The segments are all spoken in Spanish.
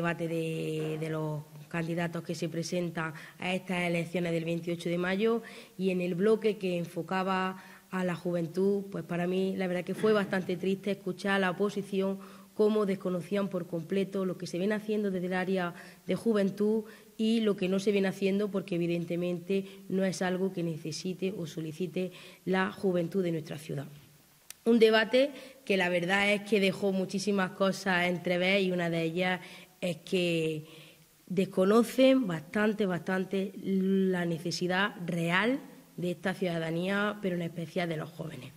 debate de los candidatos que se presentan a estas elecciones del 28 de mayo y en el bloque que enfocaba a la juventud, pues para mí la verdad que fue bastante triste escuchar a la oposición cómo desconocían por completo lo que se viene haciendo desde el área de juventud y lo que no se viene haciendo, porque evidentemente no es algo que necesite o solicite la juventud de nuestra ciudad. Un debate que la verdad es que dejó muchísimas cosas entrever y una de ellas es que desconocen bastante la necesidad real de esta ciudadanía, pero en especial de los jóvenes.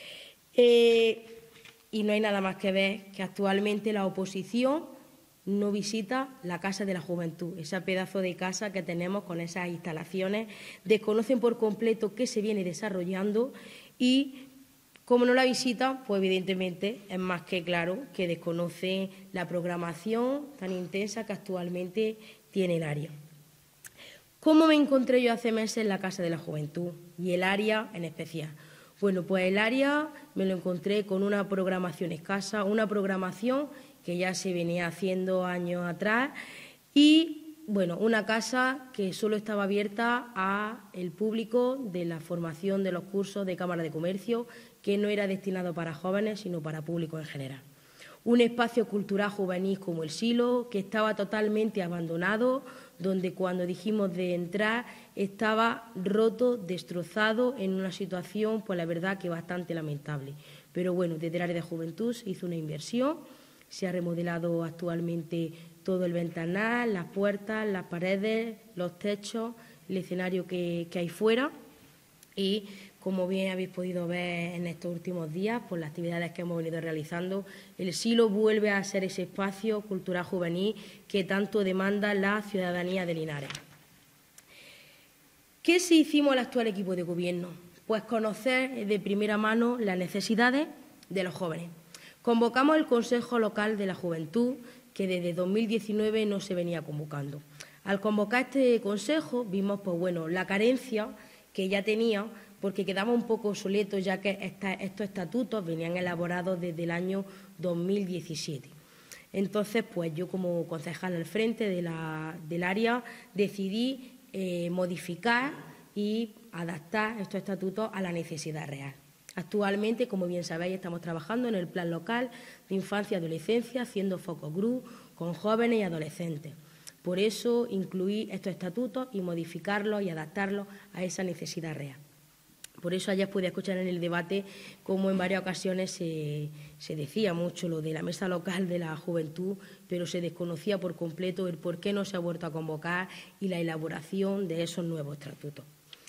Y no hay nada más que ver que actualmente la oposición no visita la Casa de la Juventud, ese pedazo de casa que tenemos con esas instalaciones. Desconocen por completo qué se viene desarrollando y, como no la visitan, pues evidentemente es más que claro que desconocen la programación tan intensa que actualmente tiene el área. ¿Cómo me encontré yo hace meses en la Casa de la Juventud y el área en especial? Bueno, pues el área me lo encontré con una programación escasa, una programación que ya se venía haciendo años atrás y, bueno, una casa que solo estaba abierta al público de la formación de los cursos de Cámara de Comercio, que no era destinado para jóvenes, sino para público en general. Un espacio cultural juvenil como el Silo, que estaba totalmente abandonado, donde cuando dijimos de entrar estaba roto, destrozado, en una situación, pues la verdad que bastante lamentable. Pero bueno, desde el área de juventud se hizo una inversión, se ha remodelado actualmente todo el ventanal, las puertas, las paredes, los techos, el escenario que hay fuera y, como bien habéis podido ver en estos últimos días, por las actividades que hemos venido realizando, el Silo vuelve a ser ese espacio cultural juvenil que tanto demanda la ciudadanía de Linares. ¿Qué se hicimos al actual equipo de gobierno? Pues conocer de primera mano las necesidades de los jóvenes. Convocamos el Consejo Local de la Juventud, que desde 2019 no se venía convocando. Al convocar este consejo vimos, pues bueno, la carencia que ya tenía, porque quedaba un poco obsoleto, ya que estos estatutos venían elaborados desde el año 2017. Entonces, pues yo como concejal al frente del área decidí modificar y adaptar estos estatutos a la necesidad real. Actualmente, como bien sabéis, estamos trabajando en el Plan Local de Infancia y Adolescencia, haciendo focus group con jóvenes y adolescentes. Por eso incluí estos estatutos y modificarlos y adaptarlos a esa necesidad real. Por eso ayer pude escuchar en el debate cómo en varias ocasiones se decía mucho lo de la mesa local de la juventud, pero se desconocía por completo el por qué no se ha vuelto a convocar y la elaboración de esos nuevos estatutos.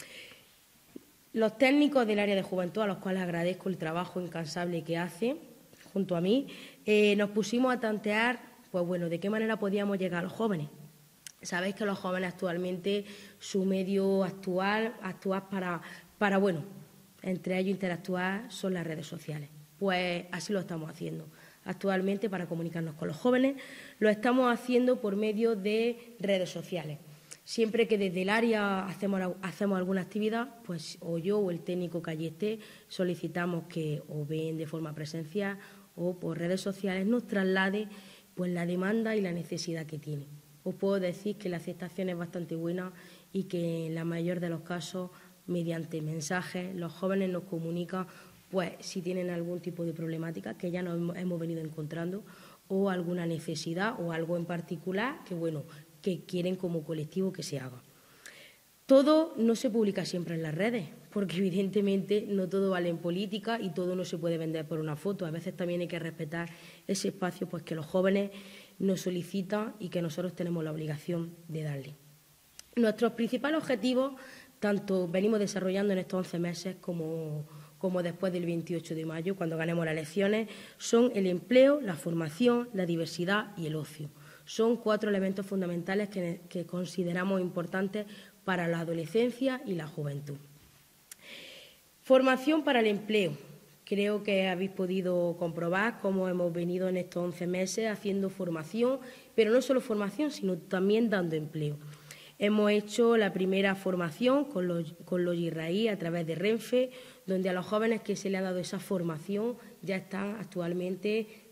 Los técnicos del área de juventud, a los cuales agradezco el trabajo incansable que hacen junto a mí, nos pusimos a tantear, pues bueno, de qué manera podíamos llegar a los jóvenes. Sabéis que los jóvenes actualmente, su medio actual para bueno, entre ellos interactuar son las redes sociales. Pues así lo estamos haciendo. Actualmente, para comunicarnos con los jóvenes, lo estamos haciendo por medio de redes sociales. Siempre que desde el área hacemos alguna actividad, pues o yo o el técnico que allí esté solicitamos que o bien de forma presencial o por redes sociales nos traslade pues la demanda y la necesidad que tiene. Os puedo decir que la aceptación es bastante buena y que en la mayor de los casos, mediante mensajes, los jóvenes nos comunican pues si tienen algún tipo de problemática que ya nos hemos venido encontrando o alguna necesidad o algo en particular que bueno, que quieren como colectivo que se haga. Todo no se publica siempre en las redes, porque evidentemente no todo vale en política y todo no se puede vender por una foto. A veces también hay que respetar ese espacio pues que los jóvenes nos solicitan y que nosotros tenemos la obligación de darle. Nuestros principales objetivos, tanto venimos desarrollando en estos 11 meses como después del 28 de mayo, cuando ganemos las elecciones, son el empleo, la formación, la diversidad y el ocio. Son 4 elementos fundamentales que consideramos importantes para la adolescencia y la juventud. Formación para el empleo. Creo que habéis podido comprobar cómo hemos venido en estos 11 meses haciendo formación, pero no solo formación, sino también dando empleo. Hemos hecho la primera formación con los Israelíes a través de Renfe, donde a los jóvenes que se les ha dado esa formación ya están actualmente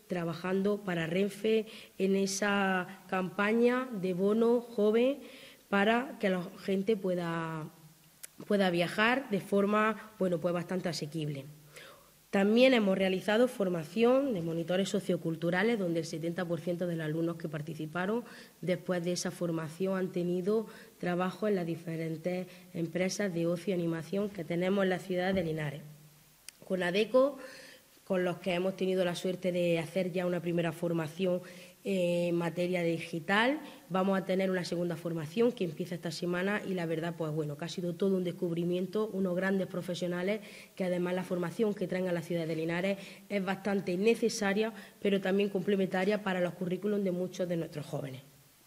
trabajando para Renfe en esa campaña de bono joven para que la gente pueda viajar de forma pues bastante asequible. También hemos realizado formación de monitores socioculturales, donde el 70% de los alumnos que participaron después de esa formación han tenido trabajo en las diferentes empresas de ocio y animación que tenemos en la ciudad de Linares. Con ADECO, con los que hemos tenido la suerte de hacer ya una primera formación en materia digital, vamos a tener una segunda formación que empieza esta semana y la verdad, pues bueno, que ha sido todo un descubrimiento, unos grandes profesionales que además la formación que traen a la ciudad de Linares es bastante necesaria, pero también complementaria para los currículums de muchos de nuestros jóvenes.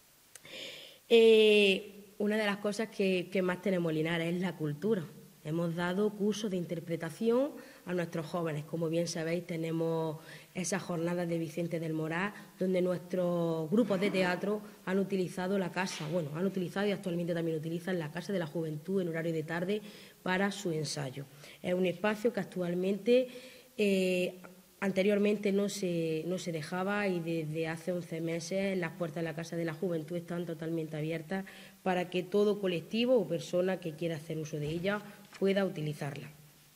Una de las cosas que más tenemos en Linares es la cultura. Hemos dado cursos de interpretación a nuestros jóvenes. Como bien sabéis, tenemos esas jornadas de Vicente del Moral, donde nuestros grupos de teatro han utilizado la casa, han utilizado y actualmente también utilizan la Casa de la Juventud en horario de tarde para su ensayo. Es un espacio que actualmente, anteriormente no se dejaba, y desde hace 11 meses las puertas de la Casa de la Juventud están totalmente abiertas para que todo colectivo o persona que quiera hacer uso de ella pueda utilizarla.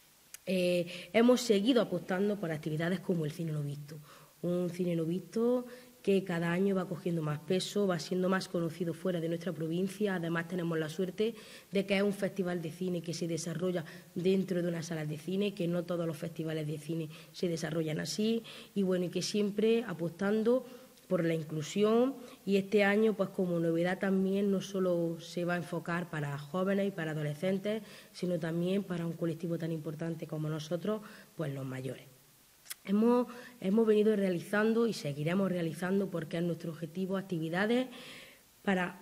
Hemos seguido apostando por actividades como el cine no visto, un cine no visto que cada año va cogiendo más peso, va siendo más conocido fuera de nuestra provincia. Además, tenemos la suerte de que es un festival de cine que se desarrolla dentro de unas salas de cine, que no todos los festivales de cine se desarrollan así, y que siempre apostando por la inclusión. Y este año, pues como novedad también, no solo se va a enfocar para jóvenes y para adolescentes, sino también para un colectivo tan importante como nosotros, pues los mayores. Hemos venido realizando y seguiremos realizando, porque es nuestro objetivo, actividades para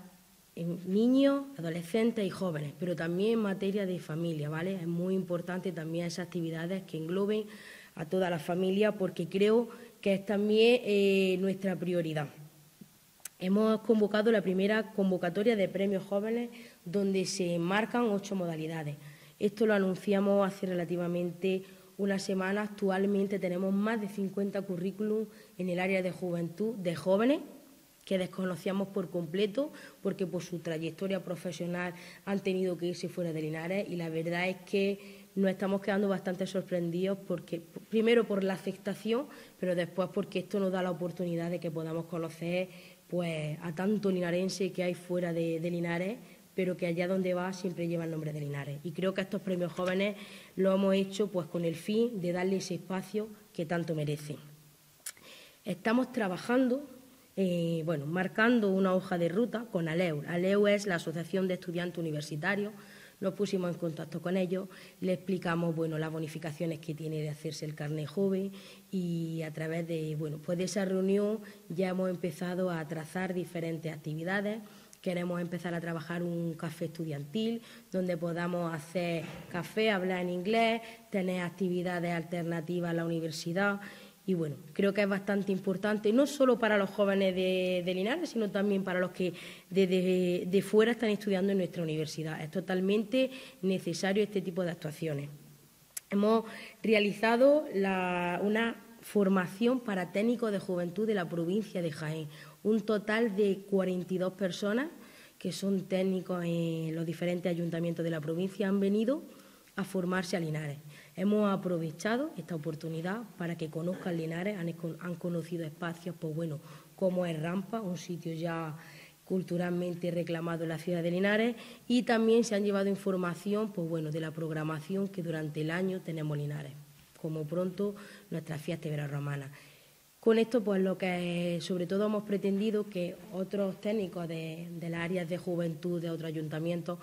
niños, adolescentes y jóvenes, pero también en materia de familia, ¿vale? Es muy importante también esas actividades que engloben a toda la familia, porque creo que es también nuestra prioridad. Hemos convocado la primera convocatoria de premios jóvenes, donde se marcan 8 modalidades. Esto lo anunciamos hace relativamente una semana. Actualmente tenemos más de 50 currículums en el área de juventud de jóvenes que desconocíamos por completo, porque por su trayectoria profesional han tenido que irse fuera de Linares, y la verdad es que nos estamos quedando bastante sorprendidos, porque primero por la aceptación, pero después porque esto nos da la oportunidad de que podamos conocer pues a tanto linarense que hay fuera de Linares, pero que allá donde va siempre lleva el nombre de Linares. Y creo que estos premios jóvenes lo hemos hecho pues con el fin de darle ese espacio que tanto merecen. Estamos trabajando, marcando una hoja de ruta con ALEU. ALEU es la Asociación de Estudiantes Universitarios. Nos pusimos en contacto con ellos, le explicamos las bonificaciones que tiene de hacerse el carnet joven, y a través de esa reunión ya hemos empezado a trazar diferentes actividades. Queremos empezar a trabajar un café estudiantil donde podamos hacer café, hablar en inglés, tener actividades alternativas a la universidad. Y creo que es bastante importante, no solo para los jóvenes de Linares, sino también para los que de fuera están estudiando en nuestra universidad. Es totalmente necesario este tipo de actuaciones. Hemos realizado una formación para técnicos de juventud de la provincia de Jaén. Un total de 42 personas que son técnicos en los diferentes ayuntamientos de la provincia han venido a formarse a Linares. Hemos aprovechado esta oportunidad para que conozcan Linares, han conocido espacios como es Rampa, un sitio ya culturalmente reclamado en la ciudad de Linares, y también se han llevado información de la programación que durante el año tenemos en Linares, como pronto nuestra fiesta iberorromana. Con esto, lo que sobre todo hemos pretendido que otros técnicos de las áreas de juventud de otros ayuntamientos,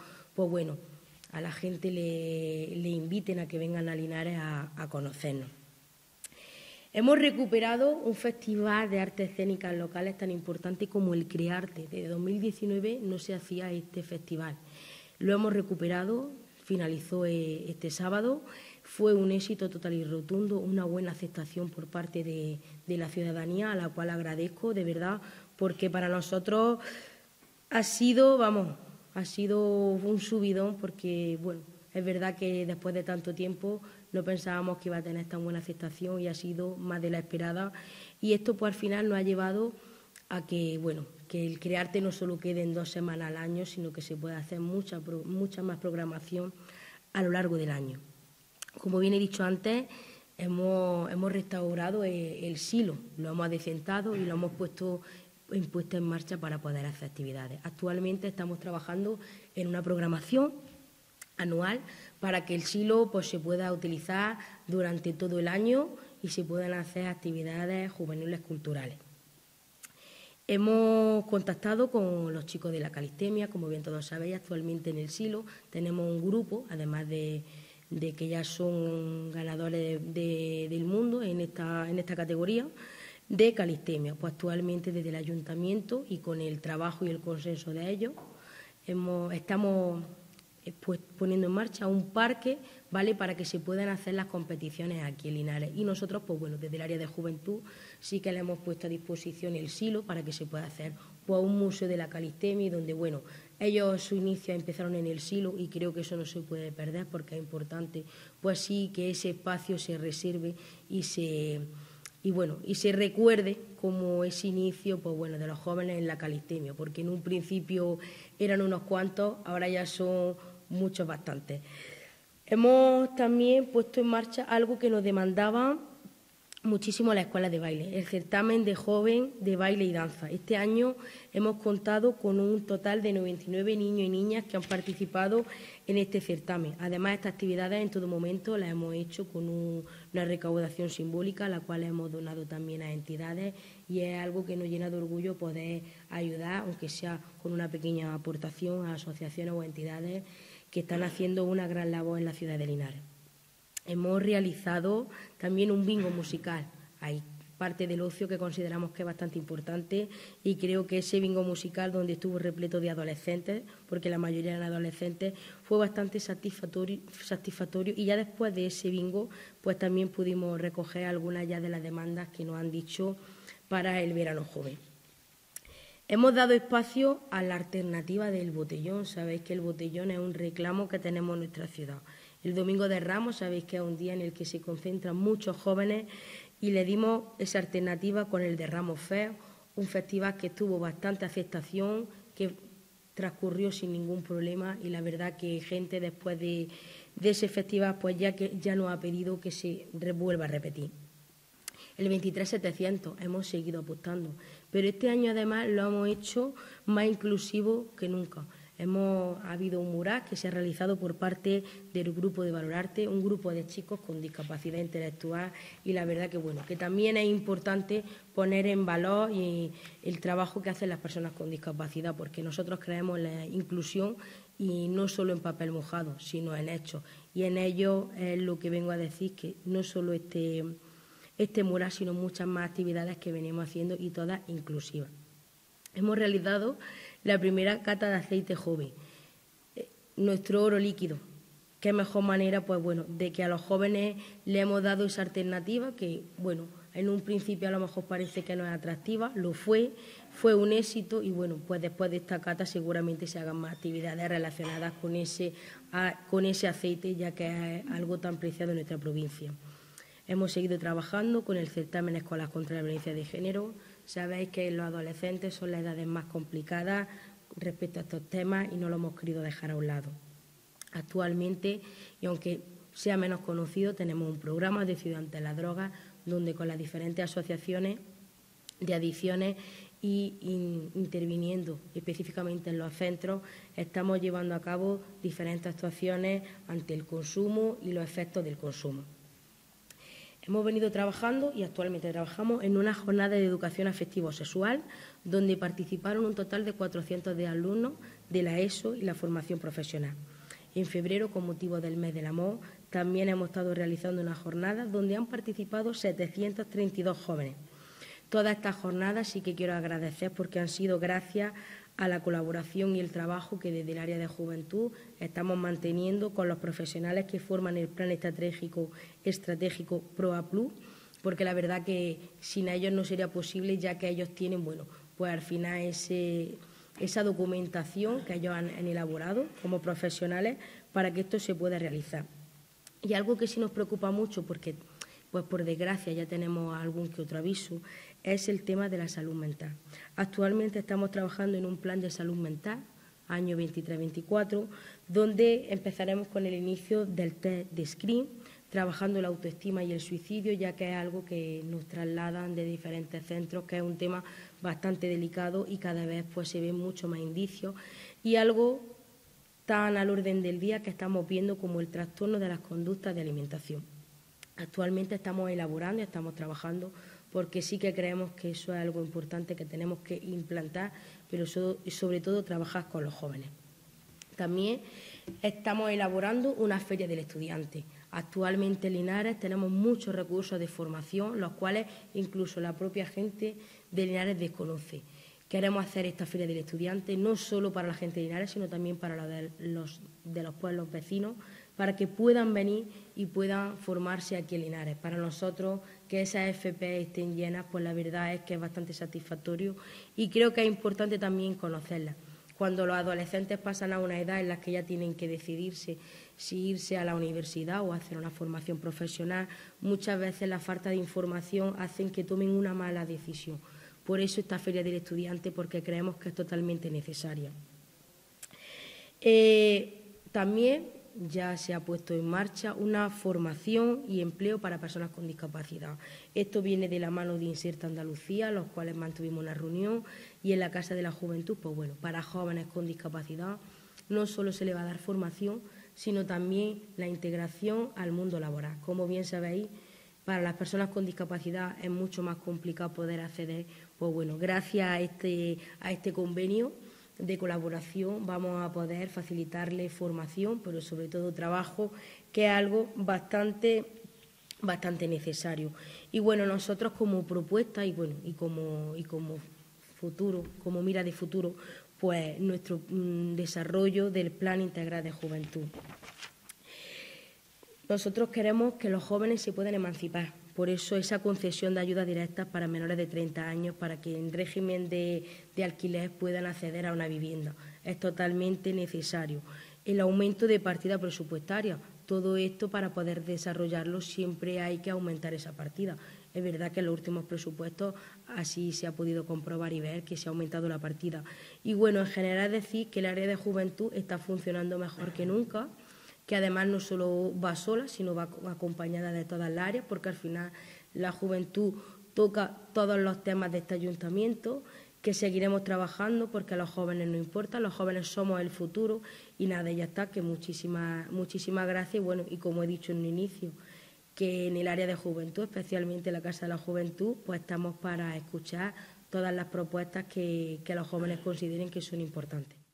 a la gente le inviten a que vengan a Linares a conocernos. Hemos recuperado un festival de artes escénicas locales tan importante como el Crearte. Desde 2019 no se hacía este festival. Lo hemos recuperado, finalizó este sábado. Fue un éxito total y rotundo, una buena aceptación por parte de la ciudadanía, a la cual agradezco de verdad, porque para nosotros ha sido un subidón, porque Es verdad que después de tanto tiempo no pensábamos que iba a tener tan buena aceptación y ha sido más de la esperada. Y esto pues al final nos ha llevado a que, bueno, que el Crearte no solo quede en 2 semanas al año, sino que se pueda hacer mucha más programación a lo largo del año. Como bien he dicho antes, hemos restaurado el silo, lo hemos adecentado y lo hemos puesto en marcha para poder hacer actividades. Actualmente estamos trabajando en una programación anual para que el silo pues, se pueda utilizar durante todo el año y se puedan hacer actividades juveniles culturales. Hemos contactado con los chicos de la Calistemia, como bien todos sabéis, actualmente en el silo tenemos un grupo, además de que ya son ganadores del mundo en esta categoría, de Calistemia. Pues actualmente desde el Ayuntamiento y con el trabajo y el consenso de ellos estamos pues, poniendo en marcha un parque, ¿vale?, para que se puedan hacer las competiciones aquí en Linares. Y nosotros, pues bueno, desde el área de juventud sí que le hemos puesto a disposición el silo para que se pueda hacer pues, un museo de la Calistemia, donde, bueno, ellos su inicio empezaron en el silo y creo que eso no se puede perder porque es importante, pues sí, que ese espacio se reserve y se recuerde como ese inicio pues bueno, de los jóvenes en la Calistemia, porque en un principio eran unos cuantos, ahora ya son muchos bastantes. Hemos también puesto en marcha algo que nos demandaba muchísimo la escuela de baile, el certamen de joven de baile y danza. Este año hemos contado con un total de 99 niños y niñas que han participado en este certamen. Además, estas actividades en todo momento las hemos hecho con una recaudación simbólica, la cual hemos donado también a entidades y es algo que nos llena de orgullo poder ayudar, aunque sea con una pequeña aportación, a asociaciones o entidades que están haciendo una gran labor en la ciudad de Linares. Hemos realizado también un bingo musical. Hay parte del ocio que consideramos que es bastante importante y creo que ese bingo musical donde estuvo repleto de adolescentes, porque la mayoría eran adolescentes, fue bastante satisfactorio y ya después de ese bingo pues también pudimos recoger algunas ya de las demandas que nos han dicho para el verano joven. Hemos dado espacio a la alternativa del botellón. Sabéis que el botellón es un reclamo que tenemos en nuestra ciudad. El Domingo de Ramos, sabéis que es un día en el que se concentran muchos jóvenes y le dimos esa alternativa con el de Ramos Fest, un festival que tuvo bastante aceptación, que transcurrió sin ningún problema y la verdad que gente después de ese festival pues ya nos ha pedido que se vuelva a repetir. El 23.700 hemos seguido apostando, pero este año además lo hemos hecho más inclusivo que nunca. Ha habido un mural que se ha realizado por parte del grupo de Valorarte, un grupo de chicos con discapacidad intelectual y la verdad que bueno, que también es importante poner en valor el trabajo que hacen las personas con discapacidad, porque nosotros creemos en la inclusión y no solo en papel mojado, sino en hechos. Y en ello es lo que vengo a decir, que no solo este mural, sino muchas más actividades que venimos haciendo y todas inclusivas. Hemos realizado la primera cata de aceite joven, nuestro oro líquido. Qué mejor manera, pues bueno, de que a los jóvenes le hemos dado esa alternativa que, bueno, en un principio a lo mejor parece que no es atractiva, lo fue un éxito y bueno, pues después de esta cata seguramente se hagan más actividades relacionadas con ese aceite, ya que es algo tan preciado en nuestra provincia. Hemos seguido trabajando con el certamen Escolas contra la Violencia de Género. Sabéis que los adolescentes son las edades más complicadas respecto a estos temas y no lo hemos querido dejar a un lado. Actualmente, y aunque sea menos conocido, tenemos un programa de Ciudad ante la Droga donde con las diferentes asociaciones de adicciones y interviniendo específicamente en los centros estamos llevando a cabo diferentes actuaciones ante el consumo y los efectos del consumo. Hemos venido trabajando y actualmente trabajamos en una jornada de educación afectivo-sexual donde participaron un total de 400 de alumnos de la ESO y la formación profesional. En febrero, con motivo del Mes del Amor, también hemos estado realizando una jornada donde han participado 732 jóvenes. Todas estas jornadas sí que quiero agradecer porque han sido gracias a la colaboración y el trabajo que desde el área de juventud estamos manteniendo con los profesionales que forman el plan estratégico PROA Plus, porque la verdad que sin ellos no sería posible, ya que ellos tienen, bueno, pues al final ese esa documentación que ellos han elaborado como profesionales para que esto se pueda realizar. Y algo que sí nos preocupa mucho, porque pues por desgracia ya tenemos algún que otro aviso, es el tema de la salud mental. Actualmente estamos trabajando en un plan de salud mental, año 23-24, donde empezaremos con el inicio del test de screen, trabajando la autoestima y el suicidio, ya que es algo que nos trasladan de diferentes centros, que es un tema bastante delicado y cada vez pues se ven mucho más indicios, y algo tan al orden del día que estamos viendo como el trastorno de las conductas de alimentación. Actualmente estamos elaborando y estamos trabajando porque sí que creemos que eso es algo importante que tenemos que implantar, pero sobre todo trabajar con los jóvenes. También estamos elaborando una feria del estudiante. Actualmente en Linares tenemos muchos recursos de formación, los cuales incluso la propia gente de Linares desconoce. Queremos hacer esta feria del estudiante no solo para la gente de Linares, sino también para los pueblos vecinos, para que puedan venir y puedan formarse aquí en Linares. Para nosotros, que esas FP estén llenas, pues la verdad es que es bastante satisfactorio y creo que es importante también conocerlas. Cuando los adolescentes pasan a una edad en la que ya tienen que decidirse si irse a la universidad o hacer una formación profesional, muchas veces la falta de información hace que tomen una mala decisión. Por eso esta Feria del Estudiante, porque creemos que es totalmente necesaria. También ya se ha puesto en marcha una formación y empleo para personas con discapacidad. Esto viene de la mano de Inserta Andalucía, los cuales mantuvimos una reunión, y en la Casa de la Juventud, pues bueno, para jóvenes con discapacidad no solo se le va a dar formación, sino también la integración al mundo laboral. Como bien sabéis, para las personas con discapacidad es mucho más complicado poder acceder. Pues bueno, gracias a este convenio de colaboración vamos a poder facilitarle formación, pero sobre todo trabajo, que es algo bastante necesario. Y bueno, nosotros como propuesta y como futuro, como mira de futuro, pues nuestro desarrollo del Plan Integral de Juventud. Nosotros queremos que los jóvenes se puedan emancipar, por eso esa concesión de ayudas directas para menores de 30 años, para que en régimen de alquiler puedan acceder a una vivienda. Es totalmente necesario. El aumento de partida presupuestaria, todo esto para poder desarrollarlo siempre hay que aumentar esa partida. Es verdad que en los últimos presupuestos así se ha podido comprobar y ver que se ha aumentado la partida. Y bueno, en general decir que el área de juventud está funcionando mejor que nunca, que además no solo va sola, sino va acompañada de todas las áreas, porque al final la juventud toca todos los temas de este ayuntamiento, que seguiremos trabajando porque a los jóvenes no importa, los jóvenes somos el futuro y nada, ya está, que muchísimas gracias y bueno, y como he dicho en un inicio, que en el área de juventud, especialmente en la Casa de la Juventud, pues estamos para escuchar todas las propuestas que los jóvenes consideren que son importantes.